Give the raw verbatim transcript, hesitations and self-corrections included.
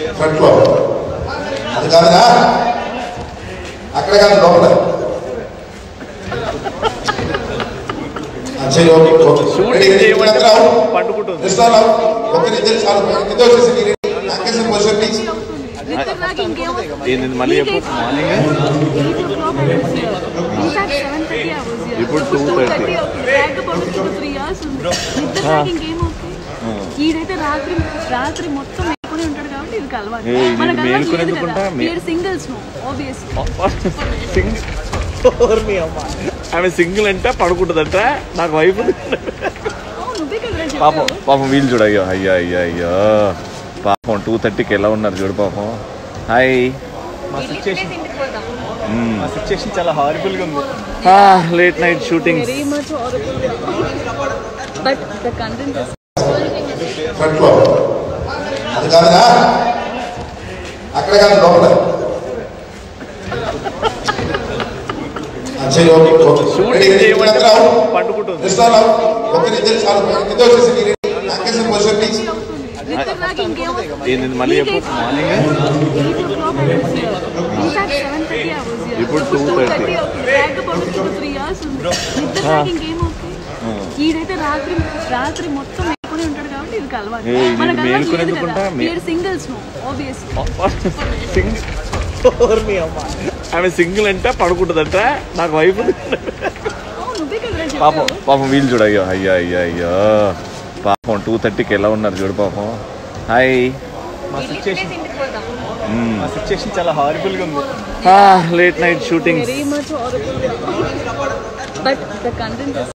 front లో అది కాదా అక్కడ కాదు లోపల సరే ఓకే ఓకే పండుకుంటుంది మళ్ళీ ఇప్పుడు టూ థర్టీ ఈడైతే రాత్రి రాత్రి మొత్తం మేలుకొని ఉంటాడు కాబట్టి ఇది కలవాలి సింగిల్స్ ఆమె సింగిల్ అంటే పడుకుంటుందంట నాకు వైఫ్ పాపం పాపం వీళ్ళు చూడు అయ్యో అయ్యో అయ్యో అయ్యో పాపం టూ థర్టీకి ఎలా ఉన్నారు చూడు పాపం హాయ్ మా సిచ్యుయేషన్ మా సిచ్యుయేషన్ చాలా హారిబుల్ గా ఉంది late night shooting but the content is front లో అది కాదా అక్కడ కాదు లోపల సరే ఓకే ఓకే పండుకుంటుంది మళ్ళీ ఇప్పుడు టూ థర్టీ ఈడైతే రాత్రి రాత్రి మొత్తం మేలుకొని ఉంటాడు కాబట్టి ఇది కలవాలి సింగిల్స్ ఆమె సింగిల్ అంటే పడుకుంటుందంట నాకు వైఫ్ పాపం పాపం వీళ్ళు చూడు అయ్యో అయ్యో అయ్యో అయ్యో పాపం టూ థర్టీకి ఎలా ఉన్నారు చూడు పాపం హాయ్ మా సిచ్యుయేషన్ మా సిచ్యుయేషన్ చాలా హారిబుల్ గా ఉంది late night shooting but the content